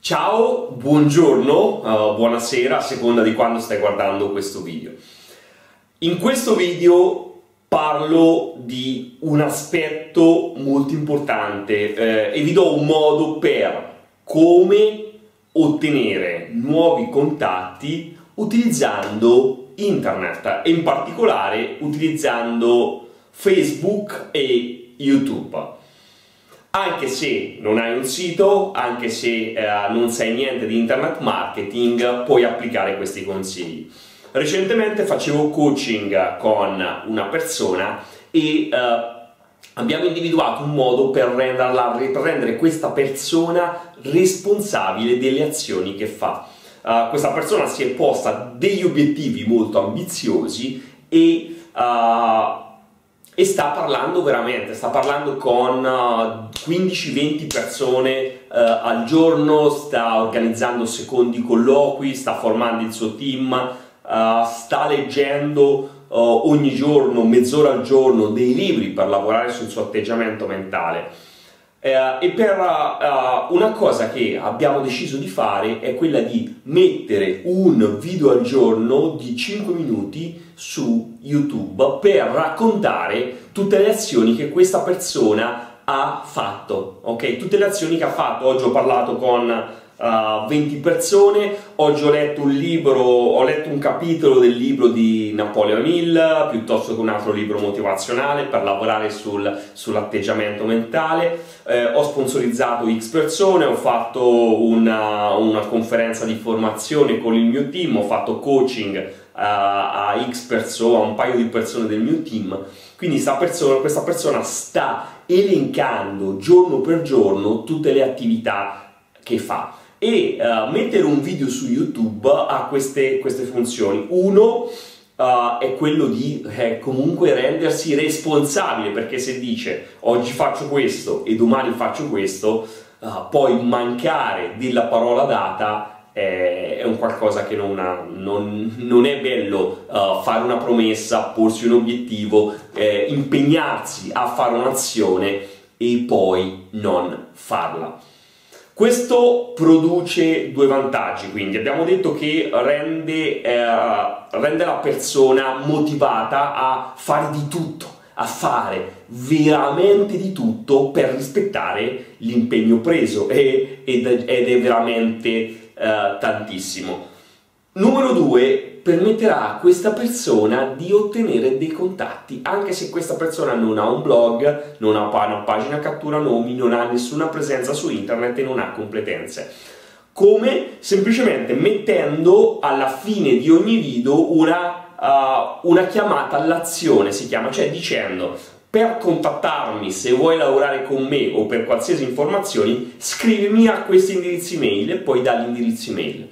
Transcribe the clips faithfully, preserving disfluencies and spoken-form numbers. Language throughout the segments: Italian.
Ciao, buongiorno, uh, buonasera, a seconda di quando stai guardando questo video. In questo video parlo di un aspetto molto importante eh, e vi do un modo per come ottenere nuovi contatti utilizzando internet e in particolare utilizzando Facebook e YouTube. Anche se non hai un sito, anche se eh, non sai niente di internet marketing, puoi applicare questi consigli. Recentemente facevo coaching con una persona e eh, abbiamo individuato un modo per renderla, per rendere questa persona responsabile delle azioni che fa. Uh, questa persona si è posta degli obiettivi molto ambiziosi e uh, E sta parlando veramente, sta parlando con uh, quindici venti persone uh, al giorno, sta organizzando secondi colloqui, sta formando il suo team, uh, sta leggendo uh, ogni giorno, mezz'ora al giorno, dei libri per lavorare sul suo atteggiamento mentale. Uh, e per uh, una cosa che abbiamo deciso di fare è quella di mettere un video al giorno di cinque minuti su YouTube per raccontare tutte le azioni che questa persona ha fatto, ok? Tutte le azioni che ha fatto. Oggi ho parlato con uh, venti persone, oggi ho letto un libro, ho letto un capitolo del libro di Napoleon Hill, piuttosto che un altro libro motivazionale per lavorare sul, sull'atteggiamento mentale, eh, ho sponsorizzato X persone, ho fatto una, una conferenza di formazione con il mio team, ho fatto coaching a, a X persone, a un paio di persone del mio team. Quindi sta persona, questa persona sta elencando giorno per giorno tutte le attività che fa e uh, mettere un video su YouTube ha queste, queste funzioni. Uno uh, è quello di eh, comunque rendersi responsabile, perché se dice oggi faccio questo e domani faccio questo, uh, poi mancare della parola data è un qualcosa che non, ha, non, non è bello. Uh, fare una promessa, porsi un obiettivo, eh, impegnarsi a fare un'azione e poi non farla. Questo produce due vantaggi, quindi abbiamo detto che rende, eh, rende la persona motivata a fare di tutto, a fare veramente di tutto per rispettare l'impegno preso e, ed, ed è veramente Uh, tantissimo. Numero due, permetterà a questa persona di ottenere dei contatti, anche se questa persona non ha un blog, non ha una pagina cattura nomi, non ha nessuna presenza su internet e non ha competenze. Come? Semplicemente mettendo alla fine di ogni video una, uh, una chiamata all'azione, si chiama, cioè dicendo: per contattarmi, se vuoi lavorare con me o per qualsiasi informazione, scrivimi a questi indirizzi mail e poi dà l'indirizzo mail.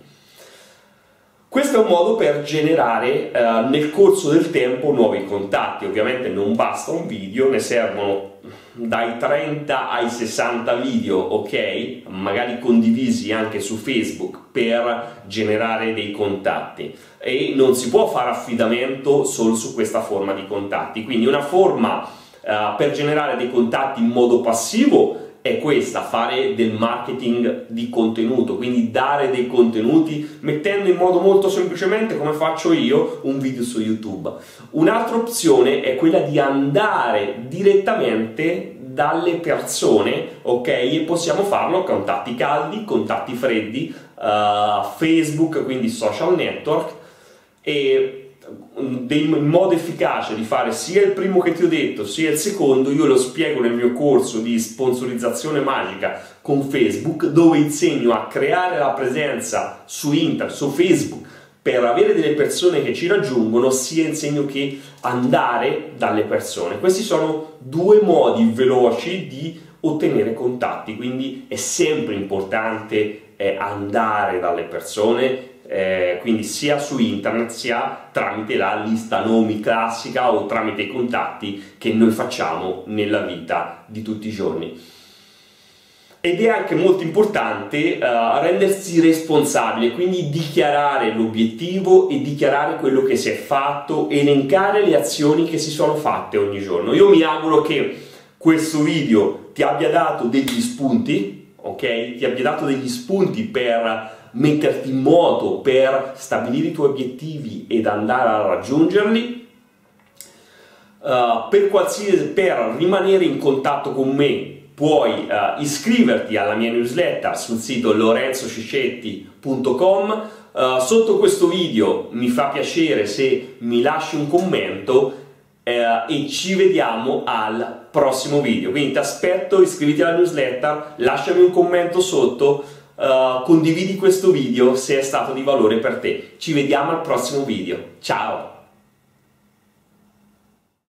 Questo è un modo per generare eh, nel corso del tempo nuovi contatti. Ovviamente non basta un video, ne servono dai trenta ai sessanta video, ok? Magari condivisi anche su Facebook per generare dei contatti. E non si può fare affidamento solo su questa forma di contatti. Quindi una forma Uh, per generare dei contatti in modo passivo è questa: fare del marketing di contenuto, quindi dare dei contenuti mettendo in modo molto semplicemente, come faccio io, un video su YouTube. Un'altra opzione è quella di andare direttamente dalle persone, ok? E possiamo farlo contatti caldi, contatti freddi, uh, Facebook, quindi social network, e il modo efficace di fare sia il primo che ti ho detto sia il secondo io lo spiego nel mio corso di sponsorizzazione magica con Facebook, dove insegno a creare la presenza su internet, su Facebook, per avere delle persone che ci raggiungono, sia insegno che andare dalle persone. Questi sono due modi veloci di ottenere contatti, quindi è sempre importante eh, andare dalle persone. Eh, quindi sia su internet sia tramite la lista nomi classica o tramite i contatti che noi facciamo nella vita di tutti i giorni. Ed è anche molto importante uh, rendersi responsabile, quindi dichiarare l'obiettivo e dichiarare quello che si è fatto, elencare le azioni che si sono fatte ogni giorno. Io mi auguro che questo video ti abbia dato degli spunti, ok? Ti abbia dato degli spunti per metterti in moto, per stabilire i tuoi obiettivi ed andare a raggiungerli. Uh, per qualsiasi, per rimanere in contatto con me puoi uh, iscriverti alla mia newsletter sul sito lorenzo cicetti punto com. Uh, sotto questo video mi fa piacere se mi lasci un commento uh, e ci vediamo al prossimo video. Quindi ti aspetto, iscriviti alla newsletter, lasciami un commento sotto, uh, condividi questo video se è stato di valore per te. Ci vediamo al prossimo video. Ciao!